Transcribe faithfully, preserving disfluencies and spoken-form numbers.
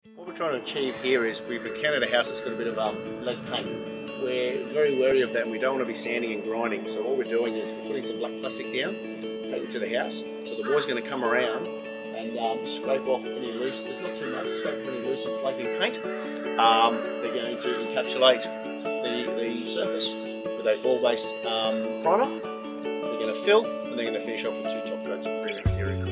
What we're trying to achieve here is we've encountered a house that's got a bit of um, lead paint. We're very wary of that and we don't want to be sanding and grinding. So what we're doing is we're putting some black plastic down, take it to the house. So the boy's going to come around and um, scrape off any loose, there's not too much, scrape off any loose and flaking paint. Um, they're going to encapsulate the, the surface with a ball-based um, primer. They're going to fill and they're going to finish off with two top coats of green exterior.